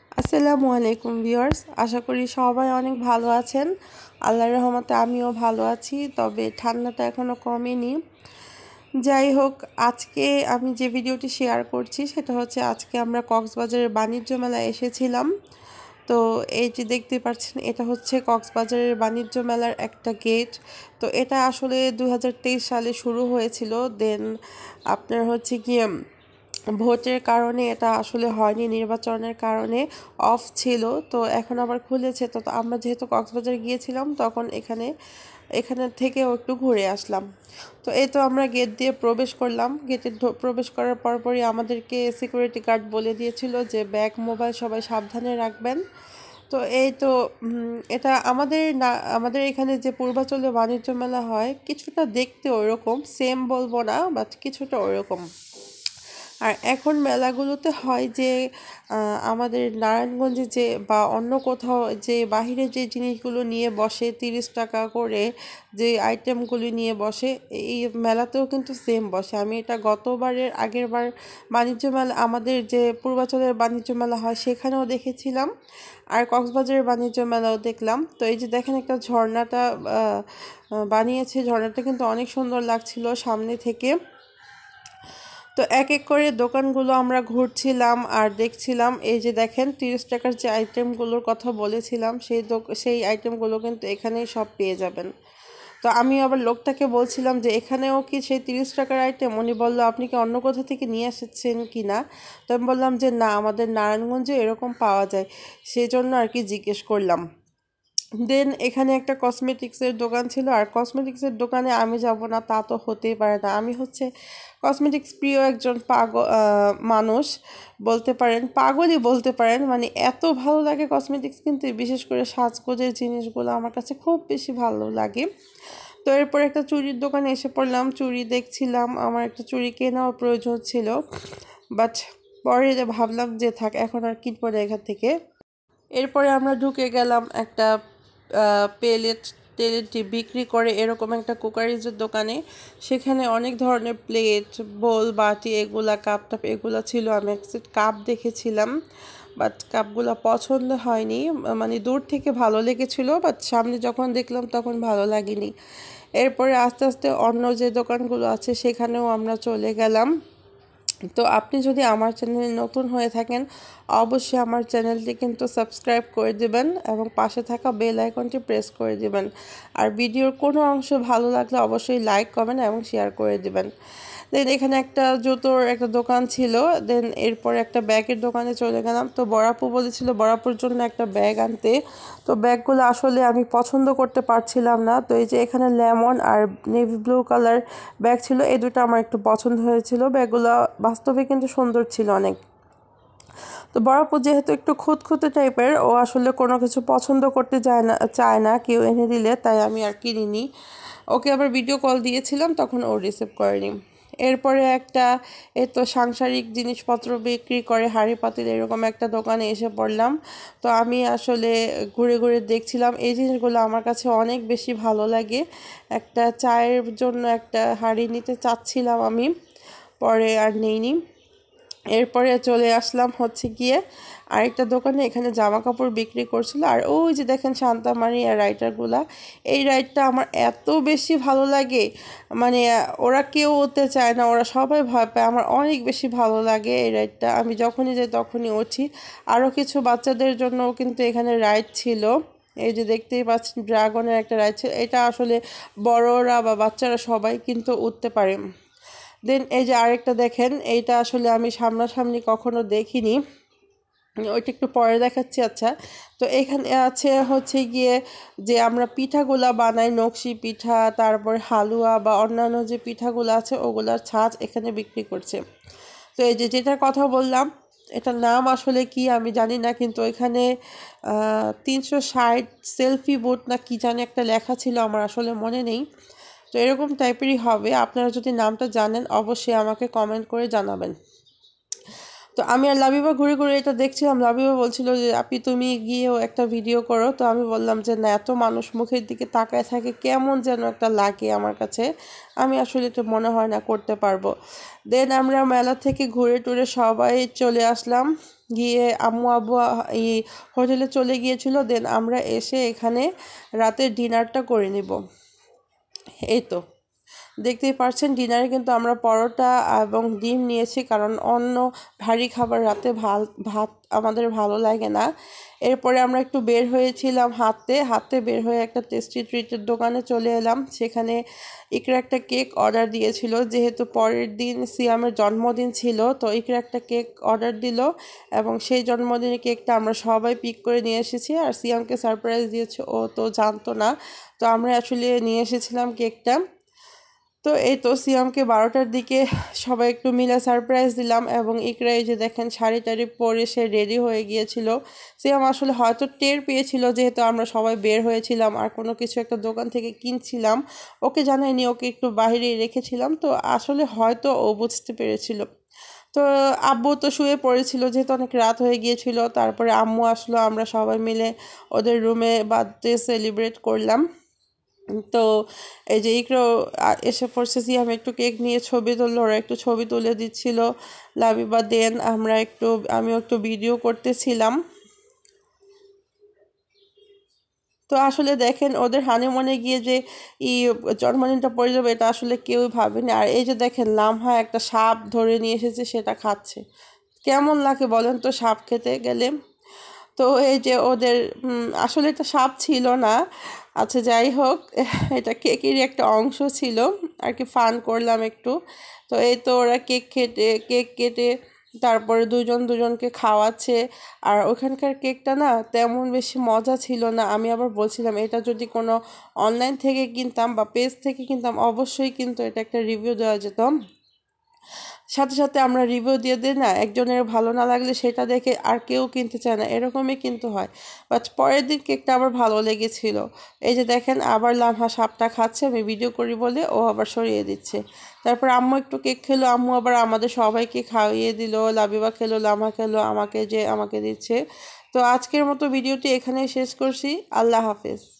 আসসালামু আলাইকুম ভিউয়ার্স, আশা করি সবাই অনেক ভালো আছেন। আল্লাহর রহমতে আমিও ভালো আছি, তবে ঠান্ডাটা এখনও কমেনি। যাই হোক, আজকে আমি যে ভিডিওটি শেয়ার করছি সেটা হচ্ছে আজকে আমরা কক্সবাজারের বাণিজ্য মেলায় এসেছিলাম। তো এই যে দেখতে পাচ্ছেন, এটা হচ্ছে কক্সবাজারের বাণিজ্য মেলার একটা গেট। তো এটা আসলে 2023 সালে শুরু হয়েছিল, দেন আপনার হচ্ছে গিয়ে ভোটের কারণে এটা আসলে হয়নি, নির্বাচনের কারণে অফ ছিল। তো এখন আবার খুলেছে। তো আমরা যেহেতু কক্সবাজার গিয়েছিলাম তখন এখানে থেকেও একটু ঘুরে আসলাম। তো এই তো আমরা গেট দিয়ে প্রবেশ করলাম। গেটে প্রবেশ করার পরপরই আমাদেরকে সিকিউরিটি গার্ড বলে দিয়েছিল যে ব্যাগ মোবাইল সবাই সাবধানে রাখবেন। তো এই তো এটা আমাদের এখানে যে পূর্বাচলে বাণিজ্য মেলা হয় কিছুটা দেখতে ওইরকম, সেম বলবো না, বাট কিছুটা ওইরকম। আর এখন মেলাগুলোতে হয় যে আমাদের নারায়ণগঞ্জে যে বা অন্য কোথাও যে বাহিরে যে জিনিসগুলো নিয়ে বসে 30 টাকা করে, যে আইটেমগুলো নিয়ে বসে, এই মেলাতেও কিন্তু সেম বসে। আমি এটা আগের বার বাণিজ্য মেলা, আমাদের যে পূর্বাচলের বাণিজ্য মেলা হয় সেখানেও দেখেছিলাম, আর কক্সবাজারের বাণিজ্য মেলাও দেখলাম। তো এই যে দেখেন, একটা ঝর্ণাটা বানিয়েছে, ঝর্ণাটা কিন্তু অনেক সুন্দর লাগছিল সামনে থেকে। তো এক এক করে দোকানগুলো আমরা ঘুরছিলাম আর দেখছিলাম। এই যে দেখেন, 30 টাকার যে আইটেমগুলোর কথা বলেছিলাম সেই আইটেমগুলো কিন্তু এখানেই সব পেয়ে যাবেন। তো আমি আবার লোকটাকে বলছিলাম যে এখানেও কি সেই 30 টাকার আইটেম? উনি বললো আপনি কি অন্য কোথা থেকে নিয়ে এসেছেন কি না। তো আমি বললাম যে না, আমাদের নারায়ণগঞ্জে এরকম পাওয়া যায়, সেই জন্য আর কি জিজ্ঞেস করলাম। দেন এখানে একটা কসমেটিক্সের দোকান ছিল, আর কসমেটিক্সের দোকানে আমি যাব না তা তো হতেই পারে না। আমি হচ্ছে কসমেটিক্স প্রিয় একজন মানুষ বলতে পারেন, পাগলই বলতে পারেন। মানে এত ভালো লাগে কসমেটিক্স, কিন্তু বিশেষ করে সাজগোজের জিনিসগুলো আমার কাছে খুব বেশি ভালো লাগে। তো এরপর একটা চুড়ির দোকানে এসে পড়লাম, চুড়ি দেখছিলাম। আমার একটা চুড়ি কেনাও প্রয়োজন ছিল, বাট পরে ভাবলাম যে থাক, এখন আর কিনবো না এখান থেকে। এরপরে আমরা ঢুকে গেলাম একটা পেলেট টেলেটটি বিক্রি করে এরকম একটা কুকারিজের দোকানে। সেখানে অনেক ধরনের প্লেট, বোল, বাটি, এগুলা কাপ টাপ এগুলা ছিল। আমি এক সেট কাপ দেখেছিলাম, বাট কাপগুলো পছন্দ হয়নি। মানে দূর থেকে ভালো লেগেছিল, বাট সামনে যখন দেখলাম তখন ভালো লাগেনি। এরপরে আস্তে আস্তে অন্য যে দোকানগুলো আছে সেখানেও আমরা চলে গেলাম। তো আপনি যদি আমার চ্যানেলে নতুন হয়ে থাকেন, অবশ্যই আমার চ্যানেলটি কিন্তু সাবস্ক্রাইব করে দিবেন এবং পাশে থাকা বেল আইকনটি প্রেস করে দিবেন। আর ভিডিওর কোনো অংশ ভালো লাগলে অবশ্যই লাইক, কমেন্ট এবং শেয়ার করে দিবেন। দেন এখানে একটা জুতোর একটা দোকান ছিল। দেন এরপর একটা ব্যাগের দোকানে চলে গেলাম। তো বড়াপু বলেছিল বড়াপুর জন্য একটা ব্যাগ আনতে। তো ব্যাগগুলো আসলে আমি পছন্দ করতে পারছিলাম না। তো এই যে এখানে লেমন আর নেভি ব্লু কালার ব্যাগ ছিল, এই দুটো আমার একটু পছন্দ হয়েছিল। ব্যাগগুলো বাস্তবে কিন্তু সুন্দর ছিল অনেক। তো বড়াপু যেহেতু একটু খুঁতখুঁতে টাইপের, ও আসলে কোনো কিছু পছন্দ করতে চায় না কেউ এনে দিলে, তাই আমি আর কিনিনি। ওকে আবার ভিডিও কল দিয়েছিলাম, তখন ও রিসিভ করেনি। এরপরে একটা তো সাংসারিক জিনিসপত্র বিক্রি করে হাঁড়ি পাতিল এরকম একটা দোকানে এসে পড়লাম। তো আমি আসলে ঘুরে ঘুরে দেখছিলাম, এই জিনিসগুলো আমার কাছে অনেক বেশি ভালো লাগে। একটা চায়ের জন্য একটা হাঁড়ি নিতে চাচ্ছিলাম আমি, পরে আর নেইনি। এরপরে চলে আসলাম হচ্ছে গিয়ে আরেকটা দোকানে, এখানে জামা কাপড় বিক্রি করছিল। আর ওই যে দেখেন শান্তা মারিয়া রাইটারগুলা, এই রাইডটা আমার এত বেশি ভালো লাগে। মানে ওরা কেউ উঠতে চায় না, ওরা সবাই ভয় পায়, আমার অনেক বেশি ভালো লাগে এই রাইডটা। আমি যখনই যাই তখনই উঠি। আরও কিছু বাচ্চাদের জন্যও কিন্তু এখানে রাইড ছিল। এই যে দেখতেই পাচ্ছেন, ড্রাগনের একটা রাইড ছিল। এটা আসলে বড়রা বা বাচ্চারা সবাই কিন্তু উঠতে পারে। দেন এই যে আরেকটা দেখেন, এইটা আসলে আমি সামনাসামনি কখনো দেখিনি, ওইটা একটু পরে দেখাচ্ছি। আচ্ছা, তো এখানে আছে হচ্ছে গিয়ে যে আমরা পিঠাগুলা বানাই, নকশি পিঠা, তারপর হালুয়া বা অন্যান্য যে পিঠাগুলো আছে ওগুলার ছাঁচ এখানে বিক্রি করছে। তো এই যে যেটার কথা বললাম, এটার নাম আসলে কি আমি জানি না, কিন্তু এখানে 360 সেলফি বোট না কি জানি একটা লেখা ছিল, আমার আসলে মনে নেই। তো এরকম টাইপেরই হবে। আপনারা যদি নামটা জানেন অবশ্যই আমাকে কমেন্ট করে জানাবেন। তো তো আমি আর লাবিবা ঘুরে ঘুরে এটা দেখছিলাম। লাবিবা বলছিল যে আপনি তুমি গিয়েও একটা ভিডিও করো। তো আমি বললাম যে না, এত মানুষ মুখের দিকে তাকায় থাকে কেমন যেন একটা লাগে আমার কাছে, আমি আসলে এটা মনে হয় না করতে পারবো। দেন আমরা মেলা থেকে ঘুরে টুরে সবাই চলে আসলাম। গিয়ে আম্মু আব্বু এই হোটেলে চলে গিয়েছিল। দেন আমরা এসে এখানে রাতের ডিনারটা করে নিব। এই তো দেখতেই পাচ্ছেন ডিনারে কিন্তু আমরা পরোটা এবং ডিম নিয়েছি, কারণ অন্য ভারী খাবার রাতে ভাত আমাদের ভালো লাগে না। এরপরে আমরা একটু বের হয়েছিলাম হাঁটতে হাঁটতে, বের হয়ে একটা টেস্টি ট্রিটের দোকানে চলে এলাম। সেখানে ইকরা একটা কেক অর্ডার দিয়েছিল, যেহেতু পরের দিন সিয়ামের জন্মদিন ছিল। তো ইকরা একটা কেক অর্ডার দিল এবং সেই জন্মদিনের কেকটা আমরা সবাই পিক করে নিয়ে এসেছি। আর সিয়ামকে সারপ্রাইজ দিয়েছে, ও তো জানতো না। তো আমরা আসলে নিয়ে এসেছিলাম কেকটা। তো এই তো সিয়ামকে 12টার দিকে সবাই একটু মিলে সারপ্রাইজ দিলাম এবং ইকরা এই যে দেখেন শাড়ি টাড়ি পরে সে রেডি হয়ে গিয়েছিল। সিয়াম আসলে হয়তো টের পেয়েছিল, যেহেতু আমরা সবাই বের হয়েছিলাম আর কোনো কিছু একটা দোকান থেকে কিনছিলাম, ওকে জানাইনি, ওকে একটু বাইরেই রেখেছিলাম। তো আসলে হয়তো ও বুঝতে পেরেছিল। তো আব্বু তো শুয়ে পড়েছিল, যেহেতু অনেক রাত হয়ে গিয়েছিল। তারপরে আম্মু আসলো, আমরা সবাই মিলে ওদের রুমে বার্থডে সেলিব্রেট করলাম। তো এই যে ইকরো এসে পড়ছে, সিয়াম একটু কেক নিয়ে ছবি তুললো, ওরা একটু ছবি তুলে দিচ্ছিল লাবিবা। দেন আমিও একটু ভিডিও করতেছিলাম। তো আসলে দেখেন ওদের হানিমুনে গিয়ে যে ই জন্মদিনটা পড়ে যাবে, এটা আসলে কেউই ভাবেনি। আর এই যে দেখেন লামহা একটা সাপ ধরে নিয়ে এসেছে, সেটা খাচ্ছে। কেমন লাগে বলেন তো সাপ খেতে গেলে? তো এই যে ওদের আসলে এটা সাপ ছিল না। আচ্ছা যাই হোক, এটা কেকেরই একটা অংশ ছিল আর কি, ফান করলাম একটু। তো এই তো ওরা কেক কেটে তারপরে দুজন দুজনকে খাওয়াচ্ছে। আর ওখানকার কেকটা না তেমন বেশি মজা ছিল না। আমি আবার বলছিলাম এটা যদি কোনো অনলাইন থেকে কিনতাম বা পেজ থেকে কিনতাম, অবশ্যই কিন্তু এটা একটা রিভিউ দেওয়া যেত। সাথে সাথে আমরা রিভিউ দিয়ে দিই না, একজনের ভালো না লাগলে সেটা দেখে আর কেউ কিনতে চায় না, এরকমই কিন্তু হয়। বাট পরের দিন কেকটা আবার ভালো লেগেছিল। এই যে দেখেন আবার লামহা সাপটা খাচ্ছে, আমি ভিডিও করি বলে ও আবার সরিয়ে দিচ্ছে। তারপর আম্মু একটু কেক খেলো, আম্মু আবার আমাদের সবাইকে খাইয়ে দিল। লাবিবা খেলো, লামহা খেলো, আমাকে দিচ্ছে। তো আজকের মতো ভিডিওটি এখানেই শেষ করছি। আল্লাহ হাফেজ।